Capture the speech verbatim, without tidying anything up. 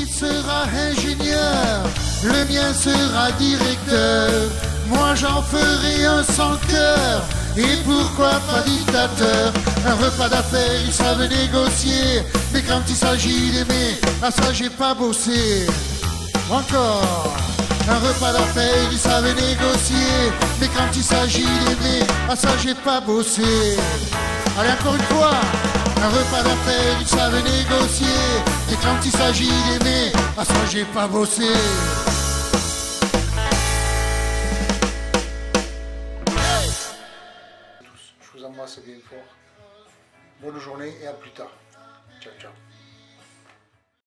il sera ingénieur, le mien sera directeur. Moi j'en ferai un sans cœur, et pourquoi pas dictateur. Un repas d'affaires, ils savent négocier, mais quand il s'agit d'aimer, à ça j'ai pas bossé. Encore. Un repas d'affaires, ils savent négocier, mais quand il s'agit d'aimer, à ça j'ai pas bossé. Allez, encore une fois. Un repas d'affaires, ils savent négocier, mais quand il s'agit d'aimer, à ça j'ai pas bossé. Je vous embrasse bien fort. Bonne journée et à plus tard. Ciao, ciao.